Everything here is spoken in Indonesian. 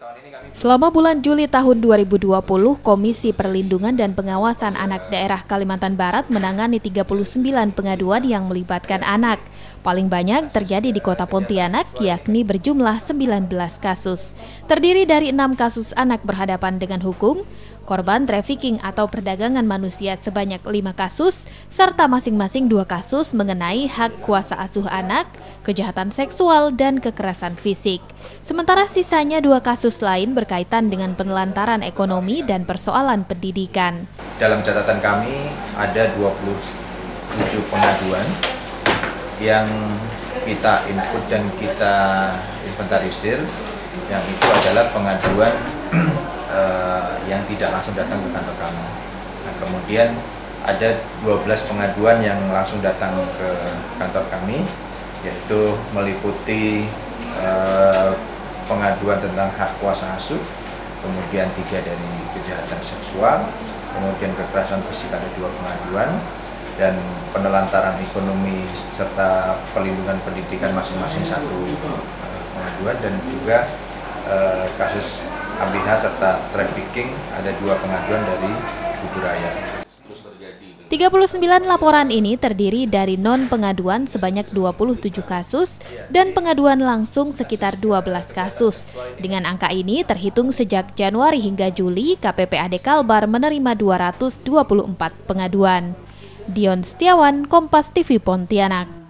Selama bulan Juli tahun 2020, Komisi Perlindungan dan Pengawasan Anak Daerah Kalimantan Barat menangani 39 pengaduan yang melibatkan anak. Paling banyak terjadi di Kota Pontianak, yakni berjumlah 19 kasus. Terdiri dari 6 kasus anak berhadapan dengan hukum, korban trafficking atau perdagangan manusia sebanyak 5 kasus, serta masing-masing 2 kasus mengenai hak kuasa asuh anak, kejahatan seksual, dan kekerasan fisik. Sementara sisanya 2 kasus lain berkaitan dengan penelantaran ekonomi dan persoalan pendidikan. Dalam catatan kami ada 27 pengaduan yang kita input dan kita inventarisir, yang itu adalah pengaduan yang tidak langsung datang ke kantor kami. Nah, kemudian ada 12 pengaduan yang langsung datang ke kantor kami, yaitu meliputi pengaduan tentang hak kuasa asuh, kemudian 3 dari kejahatan seksual, kemudian kekerasan fisik ada 2 pengaduan, dan penelantaran ekonomi serta perlindungan pendidikan masing-masing 1 pengaduan, dan juga kasus ABH serta trafficking ada 2 pengaduan dari Kuburaya. 39 laporan ini terdiri dari non-pengaduan sebanyak 27 kasus dan pengaduan langsung sekitar 12 kasus. Dengan angka ini terhitung sejak Januari hingga Juli, KPPAD Kalbar menerima 224 pengaduan. Dion Setiawan, Kompas TV Pontianak.